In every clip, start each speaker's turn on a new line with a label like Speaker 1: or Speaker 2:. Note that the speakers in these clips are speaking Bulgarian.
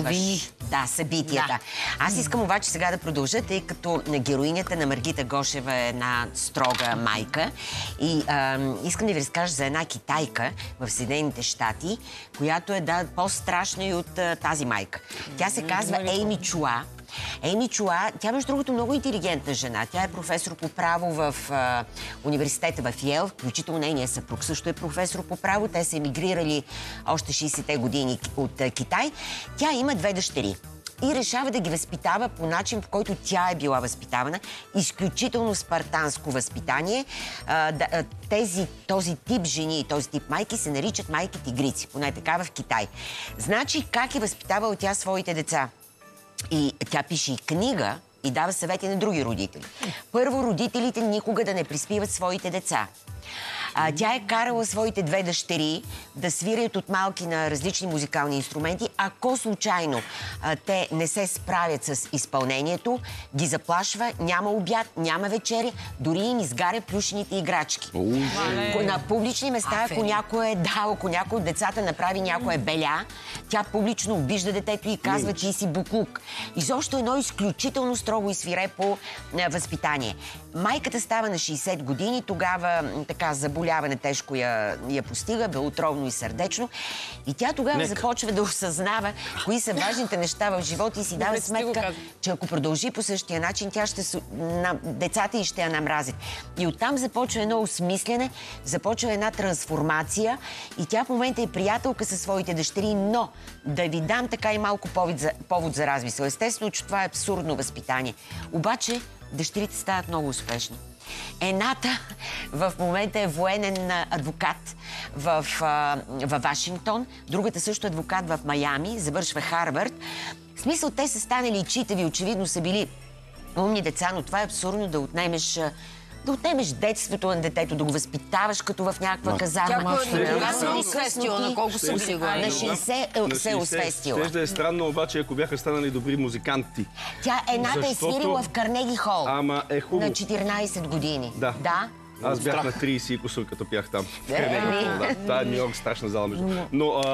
Speaker 1: разказваш събитията. Да. Аз искам обаче сега да продължа, тъй като героинята на Маргита Гошева е една строга майка. И искам да ви разкажа за една китайка в Съединените щати, която е по-страшна и от тази майка. Тя се казва Ейми Чуа. Ейми Чуа, тя между другото много интелигентна жена. Тя е професор по право в университета в Йел, включително нейният съпруг също е професор по право. Те са емигрирали още 60-те години от Китай. Тя има 2 дъщери и решава да ги възпитава по начин, по който тя е била възпитавана. Изключително спартанско възпитание. Този тип жени и този тип майки се наричат майки-тигрици, поне така в Китай. Значи, как е възпитавала тя своите деца? И тя пише и книга и дава съвети на други родители. Първо, родителите никога да не приспиват своите деца. Тя е карала своите 2 дъщери да свирят от малки на различни музикални инструменти. Ако случайно те не се справят с изпълнението, ги заплашва, няма обяд, няма вечеря, дори им изгаря плюшените играчки. На публични места, ако някой от децата направи някоя беля, тя публично обижда детето и казва, че си буклук. Изобщо едно изключително строго и свирепо възпитание. Майката става на 60 години, тогава така заболяване тежко я постига, белотровно и сърдечно. И тя тогава започва да осъзнава кои са важните неща в живота и си дава сметка, че ако продължи по същия начин, децата й ще я намразят. И оттам започва едно осмислене, започва една трансформация и тя в момента е приятелка със своите дъщери, но да ви дам така и малко повод за размисъл. Естествено, че това е абсурдно възпитание. Обаче дъщерите стават много успешни. Едната в момента е военен адвокат в Вашингтон, другата също адвокат в Майами, завършва Харвард. В смисъл, те са станали читави, очевидно са били умни деца, но това е абсурдно да отнемеш детството на детето, да го възпитаваш като в някаква казарма.
Speaker 2: Кога съм освестила, на колко съм сигурна?
Speaker 1: На 60 се е освестила.
Speaker 3: Щеше да е странно, обаче, ако бяха станали добри музиканти.
Speaker 1: Едната е свирила в Карнеги Хол.
Speaker 3: Ама е хубаво.
Speaker 1: На 14 години.
Speaker 3: Да. Аз бях на 30 и кусор, като бях там. Това е Нью-Йорк, страшна зала между. Но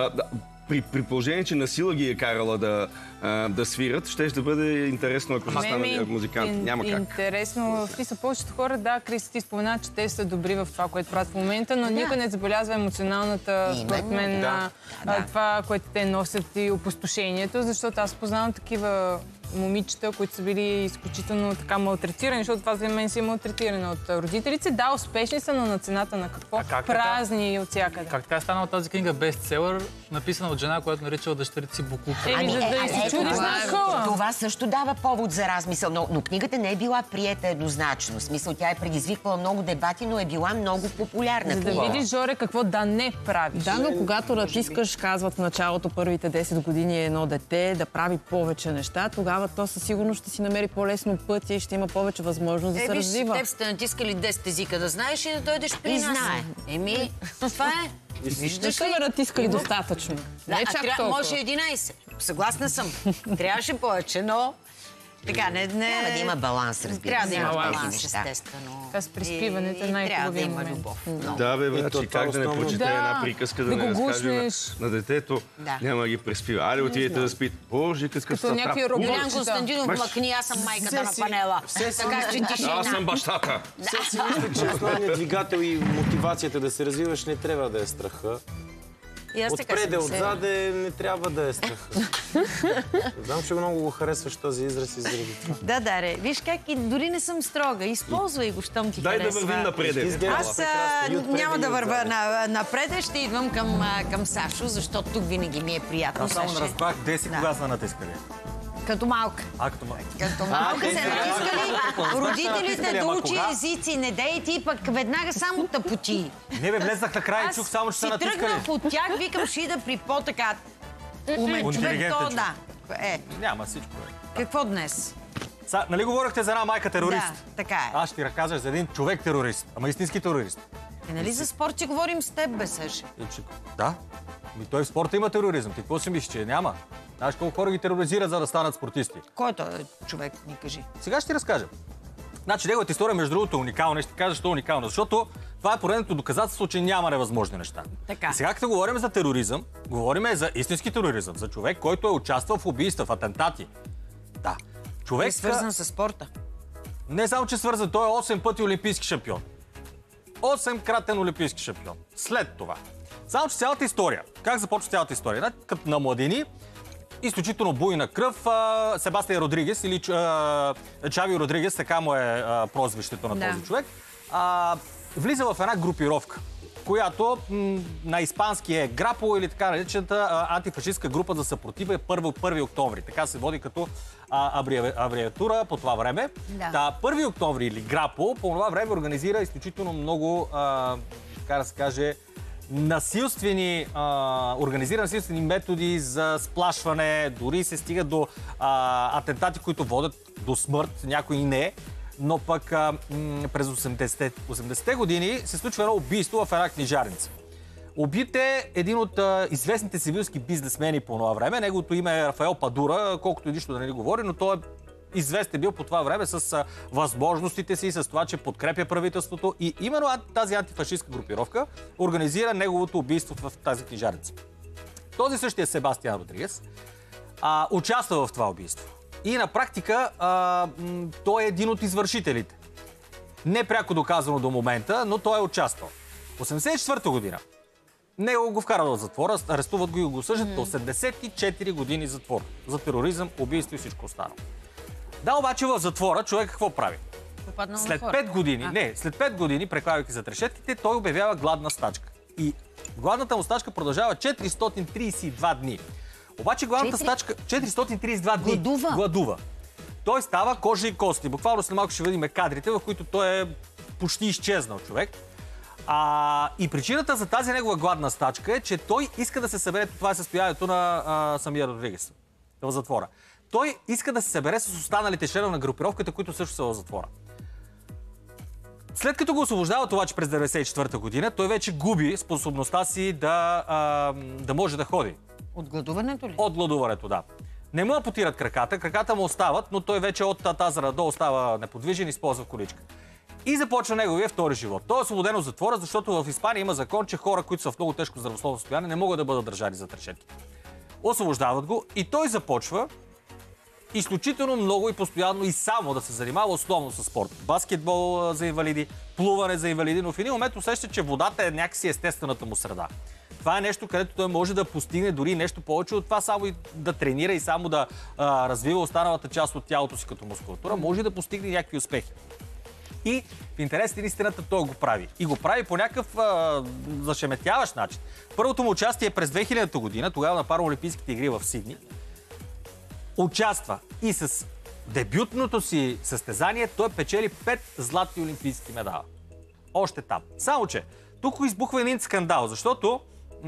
Speaker 3: при положение, че насила ги е карала да свират, ще бъде интересно, ако са станали музиканти. Няма как.
Speaker 4: Интересно. Повечето хора, Крис, ти спомена, че те са добри в това, което правят в момента, но никой не забелязва емоционалната, според мен, това, което те носят и опустошението, защото аз познавам такива момичета, които са били изключително така малтретирани, защото това за мен си е малтретиране от родителите. Да, успешни са, но на цената на какво? Празни от всякъде.
Speaker 5: Как така е станала тази книга бестселър, написана от жена, която наричала дъщерите си буклук?
Speaker 1: Това също дава повод за размисъл, но книгата не е била приета еднозначно. В смисъл, тя е предизвиквала много дебати, но е била много популярна.
Speaker 4: За да видиш, Жоре, какво да не правиш.
Speaker 6: Да, но когато натискаш, казват в началото, първите 10 години едно дете да прави повече неща, тогава то със сигурност ще си намери по-лесно пътя и ще има повече възможност да се развива.
Speaker 2: Теб сте натискали 10 езика да знаеш и да дойдеш при нас. Това е.
Speaker 6: Виждаш ли? Ме натискали достатъчно. Не чак толкова.
Speaker 2: Може 11. Съгласна съм. Трябваше повече, но... Така, не...
Speaker 1: Трябва да има баланс, разбира се.
Speaker 2: Трябва да има баланс, естествено.
Speaker 4: Това с приспиването е най-хубавия
Speaker 2: момент. Трябва да има любов.
Speaker 3: Да, бе, брат, как да не прочете една приказка, да не разкаже на детето, няма да ги преспива. Айде, отидете да спите. Боже, като са
Speaker 4: някакви
Speaker 2: Делян Константинов млъкни, аз съм майката на панела. Така че тишина.
Speaker 3: Аз съм бащата.
Speaker 7: Все си мисля, че основният двигател и мотивацията да се развиваш не трябва да е страха. Отпреде, отзаде не трябва да е страха. Знам, че много го харесваш този израз и заради това.
Speaker 2: Да, виж как и дори не съм строга. Използвай го, щом ти харесва.
Speaker 3: Дай да вървим напред.
Speaker 2: Аз няма да вървя напред, ще идвам към Сашо, защото тук винаги ми е приятно.
Speaker 5: Аз само не разбрах, си кога са натискали.
Speaker 2: Като малка.
Speaker 5: Като малка.
Speaker 2: Като малка се натискали родителите да учи езици. Не дей ти пък веднага само тъпоти.
Speaker 5: Не бе, влезнах на край и чух само, че са натискали.
Speaker 2: Аз си тръгнах от тях, викам, ще да при по-така умен човек, то да.
Speaker 5: Няма всичко.
Speaker 2: Какво днес?
Speaker 5: Нали говорихте за една майка терорист?
Speaker 2: Да, така е.
Speaker 5: Аз ще ти разказваш за един човек терорист, ама истински терорист.
Speaker 2: Нали за спорт ще говорим с теб, бе, Саш?
Speaker 5: Да. Той в спорта има тероризъм. Ти какво си мислиш, че няма? Знаеш колко хора ги тероризират, за да станат спортисти?
Speaker 2: Кой е този човек, ни кажи?
Speaker 5: Сега ще ти разкажа. Значи неговата история, между другото, е уникална. Ще ти кажа, защо е уникална. Защото Това е поредното доказателство, че няма невъзможни неща.
Speaker 2: Така.
Speaker 5: И сега, като говорим за тероризъм, говорим за истински тероризъм, за човек, който е участвал в убийства, в атентати. Да. Човек
Speaker 2: е свързан с спорта.
Speaker 5: Не само, че свързан, той е 8 пъти олимпийски шампион. 8-кратен олимпийски шампион. След това. Само, че цялата история. Как започва цялата история? Като на младини, изключително буйна кръв, Себастиан Родригес или Чави Родригес, така му е прозвището на този човек, влиза в една групировка, която на испански е Грапо или така наречената антифашистска група за съпротива е 1 октомври. Така се води като абревиатура по това време. Да. 1 октомври или Грапо по това време организира изключително много, така да се каже, организира насилствени методи за сплашване, дори се стига до атентати, които водят до смърт, някои не. Но пък през 80-те години се случва едно убийство в една книжарница. Убит е един от известните севилски бизнесмени по това време. Неговото име е Рафаел Падура, колкото и нищо да не ни говори, но той е известен бил по това време с възможностите си, с това, че подкрепя правителството. И именно тази антифашистска групировка организира неговото убийство в тази книжарница. Този същия Себастиан Родригес участва в това убийство. И на практика той е един от извършителите. Не пряко доказано до момента, но той е участвал. В 1984 година него го вкарат в затвора, арестуват го и го съждат 84 години затвор. За тероризъм, убийство и всичко останало. Да, обаче в затвора човек какво прави? След 5 години, прекарвайки за трешетките, той обявява гладна стачка. И гладната му стачка продължава 432 дни. Обаче гладната стачка 432 дни гладува. Той става кожа и кости. Буквално след малко ще видим кадрите, в които той е почти изчезнал човек. И причината за тази негова гладна стачка е, че той иска да се събере, това е състоянието на самия Родригес в затвора. Той иска да се събере с останалите членове на групировката, които също са в затвора. След като го освобождават обаче през 1994 година, той вече губи способността си да може да ходи.
Speaker 2: От гладуването ли? От
Speaker 5: гладуването, да. Не му ампутират краката му остават, но той вече от тазара до остава неподвижен и използва количка. И започва неговия втори живот. Той е освободен от затвора, защото в Испания има закон, че хора, които са в много тежко здравословно състояние, не могат да бъдат държани за трешетки. Освобождават го и той започва изключително много и постоянно и само да се занимава основно с спорт. Баскетбол за инвалиди, плуване за инвалиди, но в един момент усеща, че водата е някакси естествената му среда. Това е нещо, където той може да постигне дори нещо повече от това, само и да тренира и само да развива останалата част от тялото си като мускулатура, може да постигне някакви успехи. И в интерес на истината той го прави. И го прави по някакъв зашеметяващ начин. Първото му участие е през 2000 година, тогава на Параолимпийските игри в Сидни. Участва и с дебютното си състезание той печели 5 златни олимпийски медала. Още там. Само че тук избухва един скандал, защото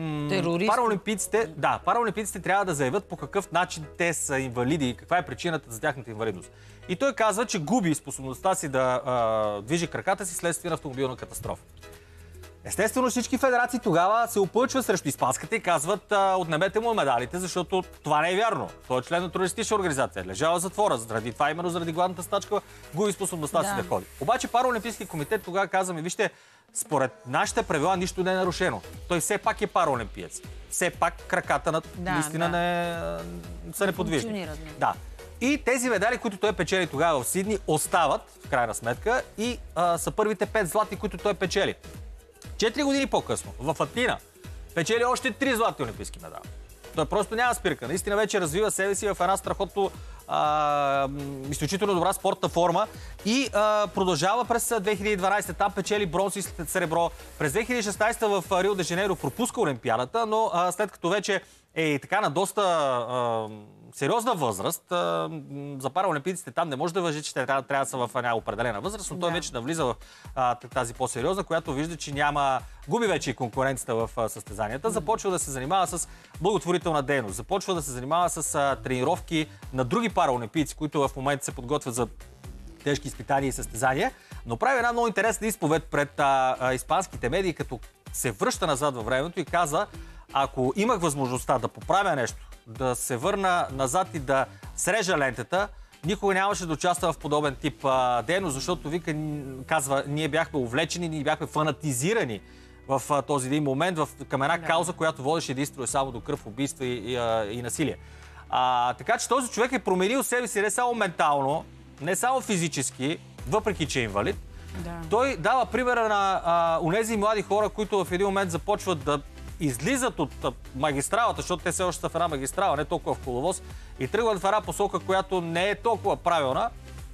Speaker 5: параолимпийците трябва да заявят по какъв начин те са инвалиди и каква е причината за тяхната инвалидност. И той казва, че губи способността си да движи краката си следствие на автомобилна катастрофа. Естествено, всички федерации тогава се опълчват срещу испанската и казват, отнемете му медалите, защото това не е вярно. Той е член на терористична организация, лежава в затвора, заради това, именно заради гладната стачка, губи способността си да ходи. Обаче Параолимпийски комитет тогава каза, вижте, според нашите правила нищо не е нарушено. Той все пак е параолимпиец. Все пак краката наистина са неподвижни. Да. И тези медали, които той печели тогава в Сидни, остават, в крайна сметка, и са първите 5 златни, които той печели. 4 години по-късно, в Атина, печели още 3 златни олимпийски медали. Той просто няма спирка. Наистина вече развива себе си в една страхотно изключително добра спортна форма и продължава през 2012. Там печели бронз и сребро. През 2016 в Рио де Жанейро пропуска Олимпиадата, но след като вече е така на доста сериозна възраст, за параолимпийците там не може да важи, че те трябва да са в една определена възраст, но той вече навлиза в тази по-сериозна, която вижда, че губи вече и конкуренцията в състезанията, започва да се занимава с благотворителна дейност, започва да се занимава с тренировки на други параолимпийци, които в момента се подготвят за тежки изпитания и състезания, но прави една много интересна изповед пред испанските медии, като се връща назад във времето и каза, ако имах възможността да поправя нещо, да се върна назад и да срежа лентата, никога нямаше да участва в подобен тип дейност, защото казва, ние бяхме увлечени, ние бяхме фанатизирани в този един момент към една кауза, която водеше единствено само до кръв, убийства и насилие. Така че този човек е променил себе си не само ментално, не само физически, въпреки че е инвалид. Той дава примера на онези млади хора, които в един момент започват да излизат от магистралата, защото те все още са в една магистрала, не толкова в коловоз, и тръгват в една посока, която не е толкова правилна.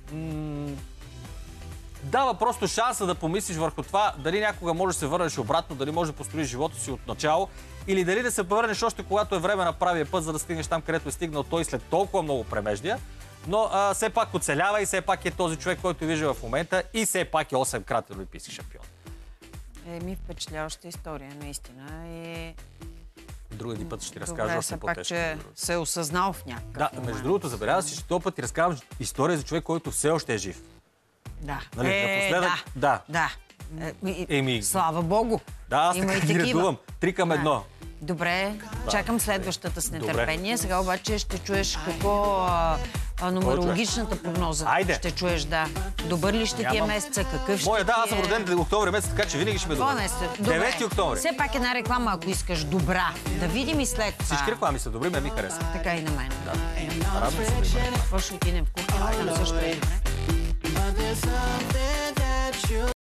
Speaker 5: Дава просто шанса да помислиш върху това дали някога можеш да се върнеш обратно, дали можеш да построиш живота си от начало, или дали да се върнеш още когато е време на правия път, за да стигнеш там, където е стигнал той след толкова много премеждия. Но все пак оцелява и все пак е този човек, който вижда в момента, и все пак е 8-кратен олимпийски шампион.
Speaker 2: Впечатляваща история, наистина.
Speaker 5: Други път ще ти разкажа още по-тежко.
Speaker 2: Че се е осъзнал в някакъв
Speaker 5: момент. Да, между другото, забеляза си, че този път ти разказвам история за човек, който все още е жив.
Speaker 2: Да.
Speaker 5: Напоследък? Да.
Speaker 2: Слава Богу.
Speaker 5: Да, аз така ги редувам. 3 към 1.
Speaker 2: Добре, чакам следващата с нетърпение. Сега обаче ще чуеш какво нумерологичната прогноза.
Speaker 5: Айде.
Speaker 2: Ще чуеш, да. Добър ли ще ти е месеца? Какъв ще ти е?
Speaker 5: Аз съм роден октомври месец, така че винаги ще ме добър. 9 октомври.
Speaker 2: Все пак една реклама, ако искаш добра. Да видим и след това.
Speaker 5: Всички реклами са добри, ме ми харесва.
Speaker 2: Така и на мен.
Speaker 5: Да. Радвам се.
Speaker 2: Какво ще отидем в кухня? Там също е добре.